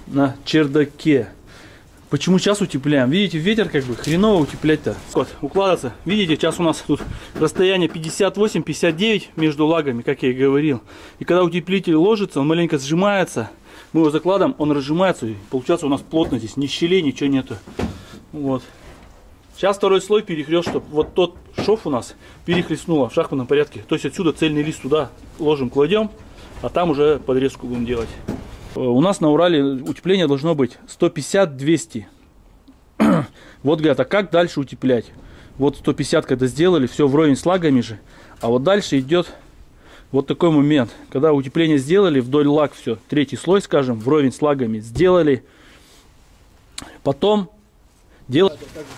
на чердаке. Почему сейчас утепляем? Видите, ветер как бы хреново утеплять-то. Вот, укладываться. Видите, сейчас у нас тут расстояние 58-59 между лагами, как я и говорил. И когда утеплитель ложится, он маленько сжимается. Мы его закладываем, он разжимается. И получается у нас плотно здесь. Ни щелей, ничего нету. Вот. Сейчас второй слой перехлест, чтобы вот тот шов у нас перехлестнуло в шахматном порядке. То есть отсюда цельный лист туда ложим, кладем, а там уже подрезку будем делать. У нас на Урале утепление должно быть 150-200. Вот говорят, а как дальше утеплять? Вот 150 когда сделали, все вровень с лагами же. А вот дальше идет вот такой момент. Когда утепление сделали, вдоль лаг все, третий слой, скажем, вровень с лагами сделали. Потом делаем...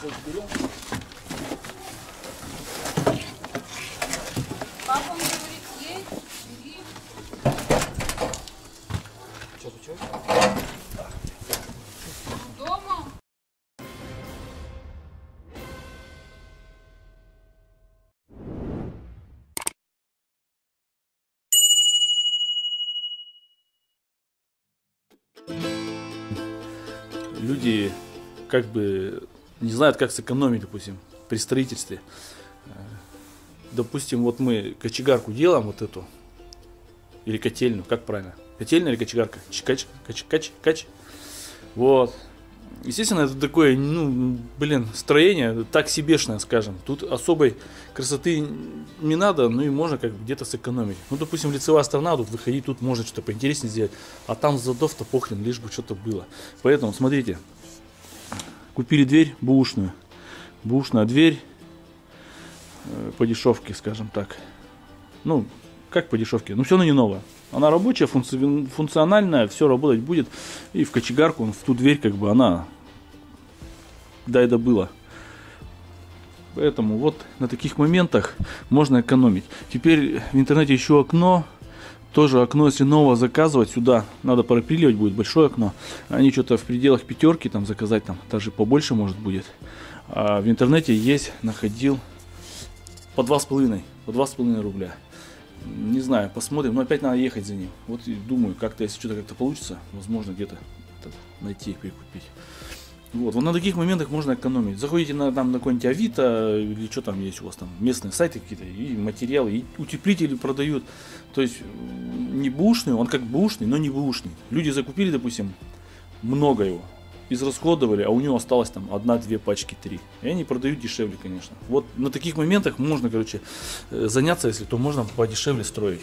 Люди как бы не знают, как сэкономить, допустим, при строительстве. Допустим, вот мы кочегарку делаем вот эту, или котельную, как правильно? Котельная или кочегарка? Кач. Вот. Естественно, это такое, ну, блин, строение так себешное, скажем. Тут особой красоты не надо, ну и можно как бы где-то сэкономить. Ну, допустим, лицевая сторона, тут выходить, тут можно что-то поинтереснее сделать. А там задов-то похрен, лишь бы что-то было. Поэтому, смотрите, купили дверь бэушную. Бэушная дверь по дешевке, скажем так. Ну, как по дешевке? Ну, все равно не новая. Она рабочая, функциональная, все работать будет. И в кочегарку, в ту дверь, как бы она дай да было. Поэтому вот на таких моментах можно экономить. Теперь в интернете еще окно. Тоже окно, если новое заказывать, сюда надо пропиливать, будет большое окно. Они что-то в пределах пятерки там заказать, там даже побольше может будет. А в интернете есть, находил по 2,5 рубля. Не знаю, посмотрим, но опять надо ехать за ним. Вот и думаю, как-то, если что-то как-то получится, возможно, где-то найти, прикупить. Вот на таких моментах можно экономить. Заходите на какой-нибудь Авито, или что там есть у вас там, местные сайты какие-то, и материалы, и утеплители продают. То есть, не бэушный, он как бэушный, но не бэушный. Люди закупили, допустим, много его, израсходовали, а у него осталось там 1-2 пачки, 3. И они продают дешевле, конечно. Вот на таких моментах можно, короче, заняться, если то можно подешевле строить.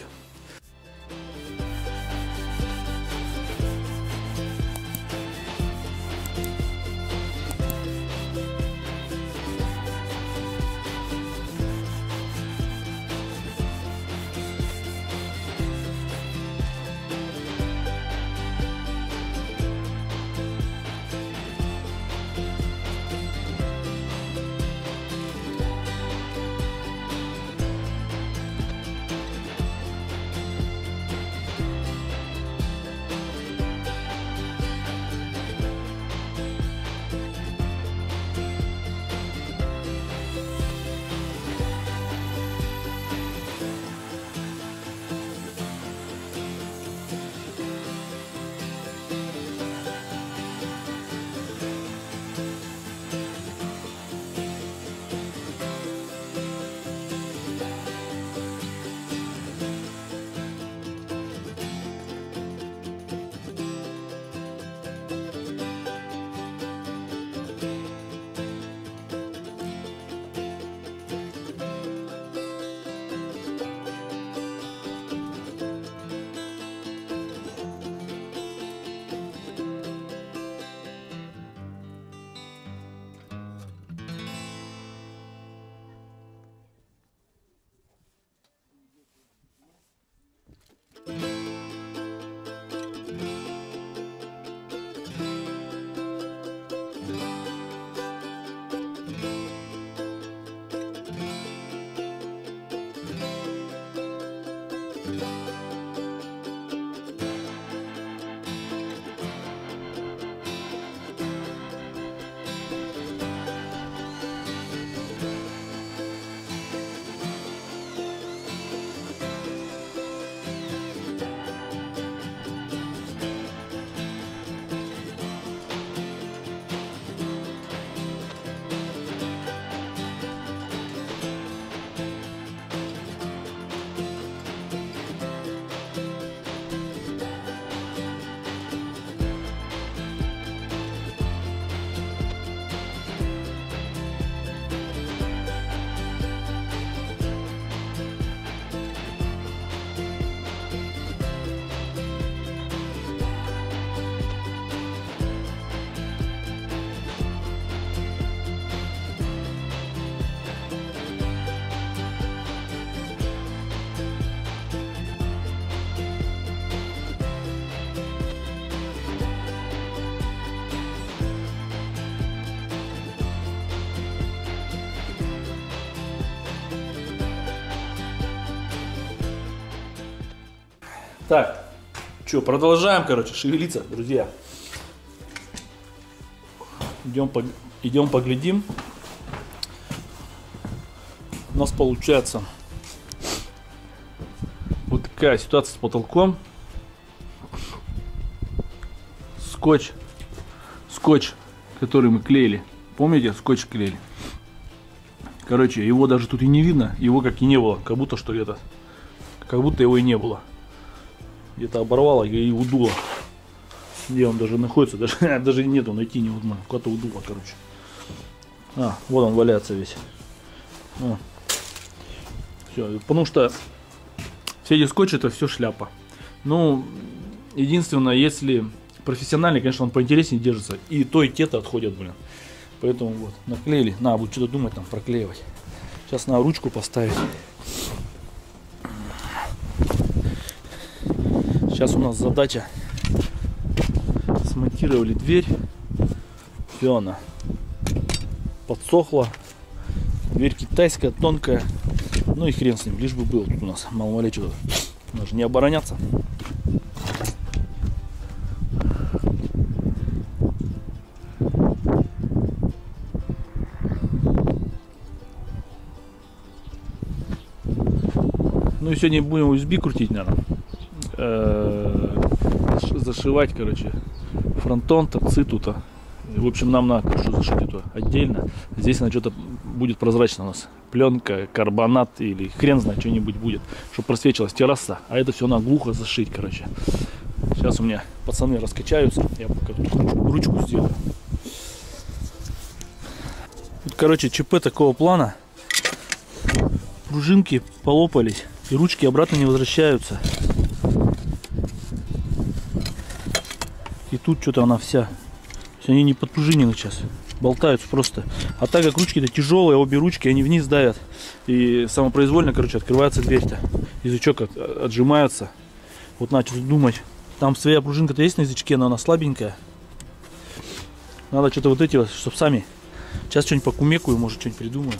Так, что, продолжаем, короче, шевелиться, друзья. Идем поглядим. У нас получается вот такая ситуация с потолком. Скотч, который мы клеили. Помните, скотч клеили? Короче, его даже тут и не видно, его как и не было, как будто что это, как будто его и не было. Где-то оборвало и удуло. Где он даже находится, даже нету, найти невозможно. Куда-то удуло, короче. Вот он валяется весь. Все, потому что все эти скотчи это все шляпа. Ну, единственное, если профессиональный, конечно, он поинтереснее держится. И то, и те-то отходят, блин. Поэтому вот, наклеили. Надо будет что-то думать там проклеивать. Сейчас надо ручку поставить. Сейчас у нас задача. Смонтировали дверь. Все, она подсохла. Дверь китайская, тонкая. Ну и хрен с ним, лишь бы был тут у нас. Мало ли что-то. Нужно не обороняться. Ну и сегодня будем USB крутить, наверное. Зашивать, короче, фронтон, торцы тут. В общем, нам надо крышу зашить эту отдельно. Здесь она что-то будет прозрачно у нас. Пленка, карбонат или хрен знает, что-нибудь будет. Чтобы просвечивалась терраса. А это все надо глухо зашить, короче. Сейчас у меня пацаны раскачаются. Я пока тут ручку сделаю. Тут, короче, ЧП такого плана. Пружинки полопались. И ручки обратно не возвращаются. И тут что-то она вся. Они не подпружинены сейчас. Болтаются просто. А так как ручки-то тяжелые, обе ручки, они вниз давят. И самопроизвольно, короче, открывается дверь-то. Язычок отжимается. Вот начал думать. Там своя пружинка-то есть на язычке, но она слабенькая. Надо что-то вот эти вот, чтобы сами. Сейчас что-нибудь покумекаю, может что-нибудь придумаю.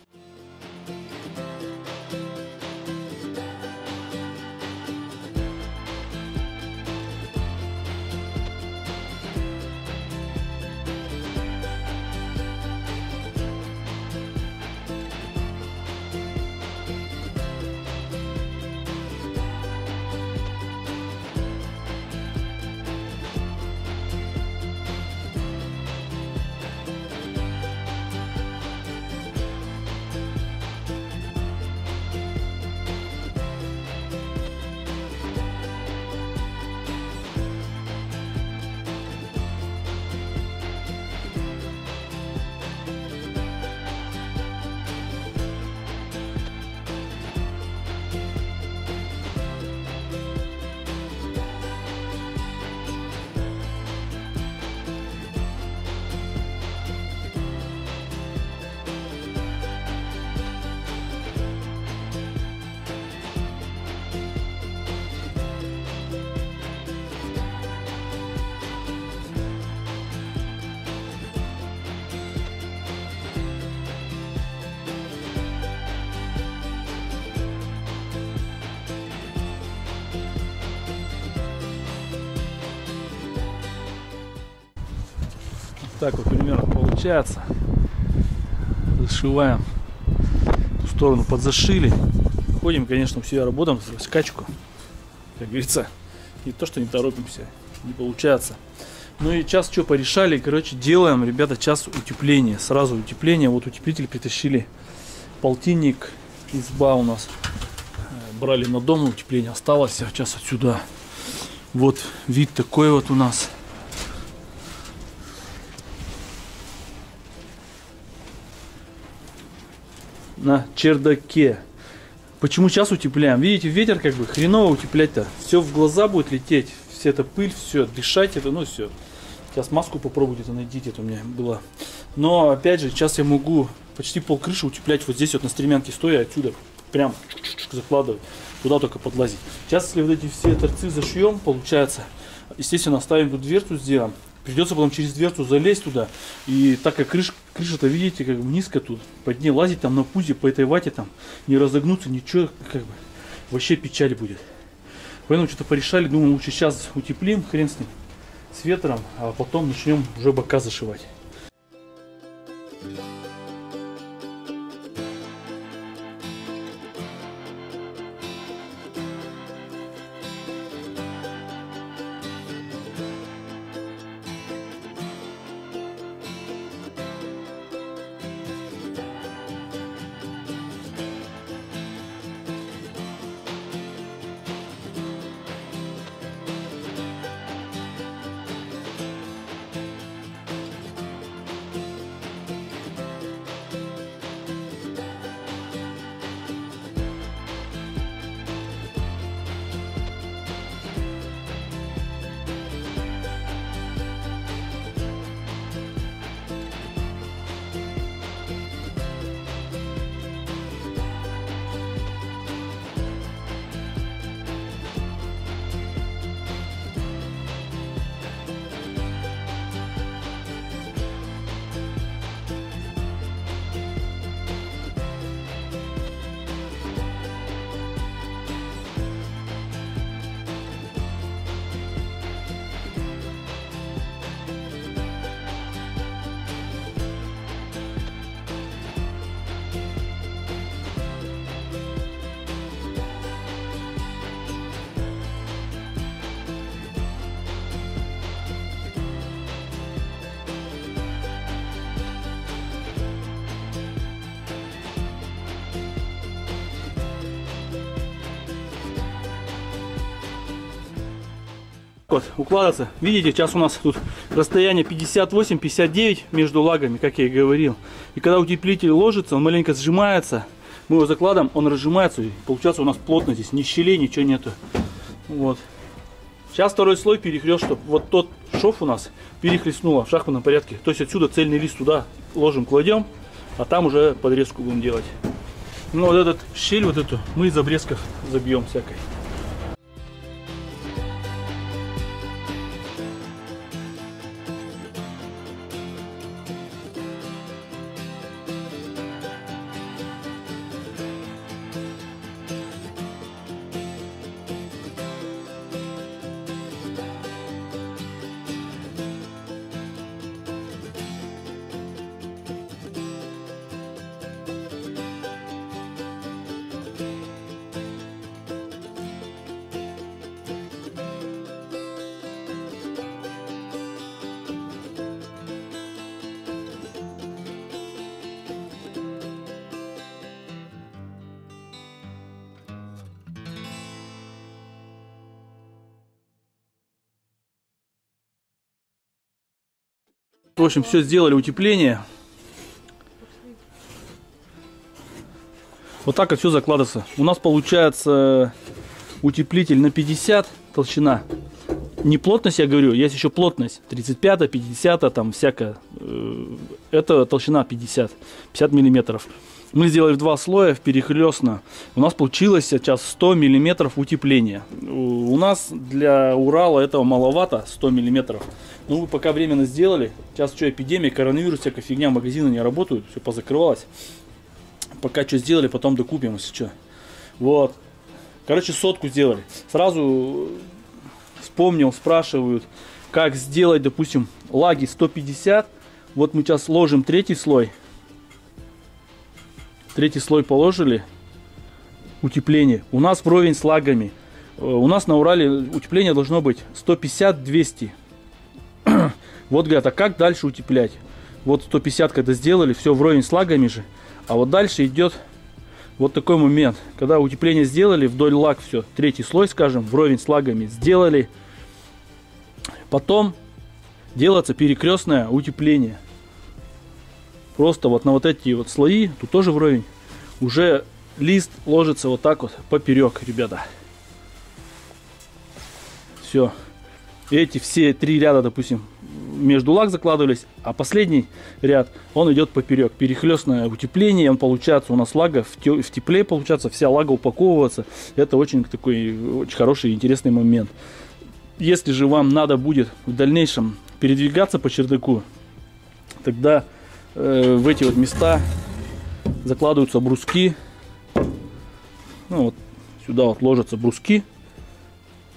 Так вот примерно получается. Зашиваем. Ту сторону подзашили. Ходим, конечно, все работаем в раскачку. Как говорится. Не то, что не торопимся. Не получается. Ну и сейчас что порешали. Короче, делаем, ребята, час утепления. Сразу утепление. Вот утеплитель притащили. Полтинник. Изба у нас. Брали на дом, утепление осталось. Сейчас отсюда. Вот вид такой вот у нас. На чердаке. Почему сейчас утепляем? Видите, ветер как бы хреново утеплять-то. Все в глаза будет лететь. Вся эта пыль, все, дышать это, ну все. Сейчас маску попробуйте, это найдите, это у меня было. Но опять же, сейчас я могу почти пол крыши утеплять вот здесь вот на стремянке стоя, отсюда прям закладывать. Туда только подлазить. Сейчас, если вот эти все торцы зашьем, получается, естественно, оставим тут дверцу, сделаем. Придется потом через дверцу залезть туда. И так как крыша-то, видите, как бы низко тут. Под ней лазить там на пузе по этой вате там. Не разогнуться, ничего, как бы. Вообще печаль будет. Поэтому что-то порешали, думаю, лучше сейчас утеплим, хрен с ним, с ветром, а потом начнем уже бока зашивать. Вот, укладываться. Видите, сейчас у нас тут расстояние 58-59 между лагами, как я и говорил. И когда утеплитель ложится, он маленько сжимается. Мы его закладываем, он разжимается. И получается у нас плотно здесь, ни щелей, ничего нету. Вот. Сейчас второй слой перехлест, чтобы вот тот шов у нас перехлестнуло в шахматном порядке. То есть отсюда цельный лист туда ложим, кладем, а там уже подрезку будем делать. Ну вот этот щель, вот эту, мы из обрезков забьем всякой. В общем, все сделали, утепление. Вот так вот все закладывается. У нас получается утеплитель на 50 толщина. Не плотность, я говорю, есть еще плотность. 35, 50, там всякая. Это толщина 50 миллиметров. Мы сделали в два слоя, перехлестно. У нас получилось сейчас 100 миллиметров утепления. У нас для Урала этого маловато, 100 миллиметров. Ну, мы пока временно сделали. Сейчас что, эпидемия, коронавирус, всякая фигня, магазины не работают, все позакрывалось. Пока что сделали, потом докупим, если что. Вот. Короче, сотку сделали. Сразу вспомнил, спрашивают, как сделать, допустим, лаги 150. Вот мы сейчас ложим третий слой. Третий слой положили. Утепление. У нас вровень с лагами. У нас на Урале утепление должно быть 150-200. Вот говорят, а как дальше утеплять? Вот 150 когда сделали, все вровень с лагами же. А вот дальше идет вот такой момент. Когда утепление сделали, вдоль лаг все. Третий слой, скажем, вровень с лагами сделали. Потом делается перекрестное утепление. Просто вот на вот эти вот слои, тут тоже вровень, уже лист ложится вот так вот поперек, ребята. Все. Эти все три ряда, допустим, между лаг закладывались, а последний ряд, он идет поперек. Перехлестное утепление, он получается у нас лага в тепле, получается вся лага упаковывается. Это очень такой очень хороший и интересный момент. Если же вам надо будет в дальнейшем передвигаться по чердаку, тогда в эти вот места закладываются бруски. Ну, вот сюда вот ложатся бруски.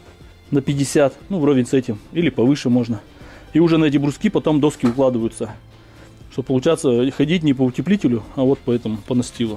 на 50, ну вровень с этим, или повыше можно. И уже на эти бруски потом доски укладываются, чтобы получаться ходить не по утеплителю, а вот по этому, по настилу.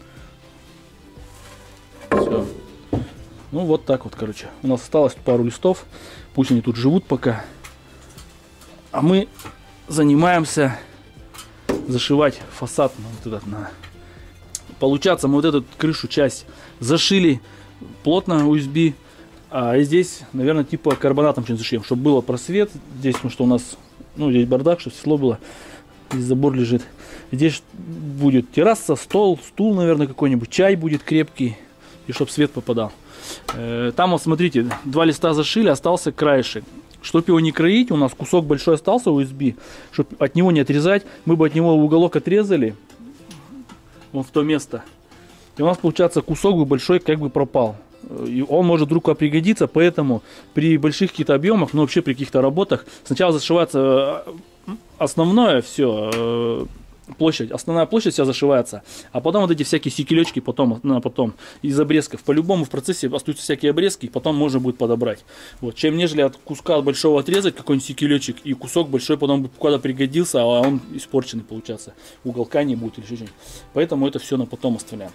Все. Ну вот так вот, короче. У нас осталось пару листов, пусть они тут живут пока. А мы занимаемся зашивать фасад на вот этот, на... Получается, мы вот эту крышу часть зашили плотно USB, а здесь, наверное, типа карбонатом что-нибудь зашьем, чтобы было просвет здесь, потому что у нас, ну, здесь бардак, чтобы светло было. Здесь забор лежит. Здесь будет терраса, стол, стул, наверное, какой-нибудь, чай будет крепкий, и чтобы свет попадал. Там, вот смотрите, 2 листа зашили, остался краешек. Чтобы его не кроить, у нас кусок большой остался USB, чтобы от него не отрезать, мы бы от него уголок отрезали, вот в то место. И у нас, получается, кусок бы большой как бы пропал. И он может вдруг пригодиться, поэтому при больших каких-то объемах, ну вообще при каких-то работах, сначала зашивается основное все, площадь, основная площадь вся зашивается, а потом вот эти всякие секелечки потом из обрезков. По-любому в процессе остаются всякие обрезки, и потом можно будет подобрать. Вот. Чем нежели от куска большого отрезать какой-нибудь секелечек, и кусок большой потом куда пригодился, а он испорченный получается. Уголка не будет или что-нибудь. Поэтому это все на потом оставляем.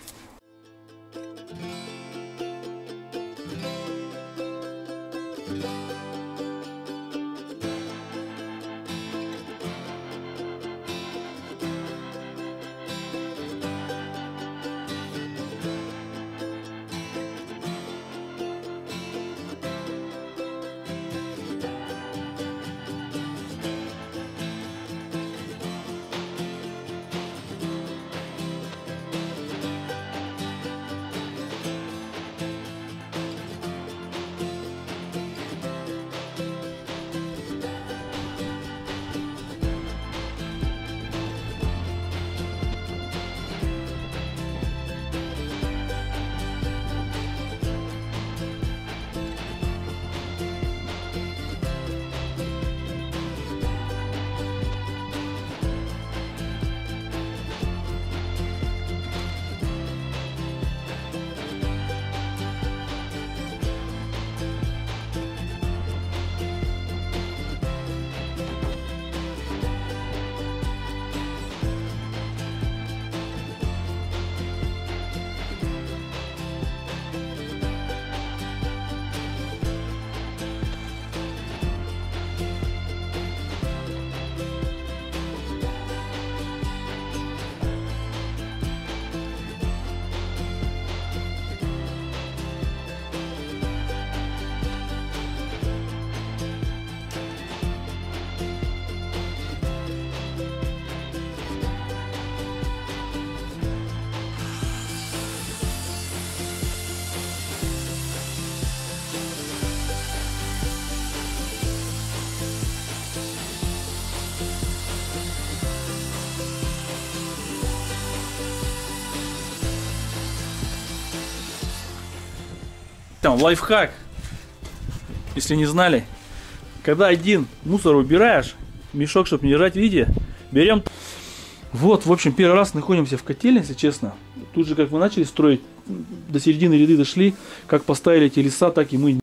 Там лайфхак, если не знали, когда один мусор убираешь, мешок, чтобы не лежать, видите, берем. Вот, в общем, первый раз находимся в котельне, если честно. Тут же, как мы начали строить, до середины ряды дошли, как поставили эти леса, так и мы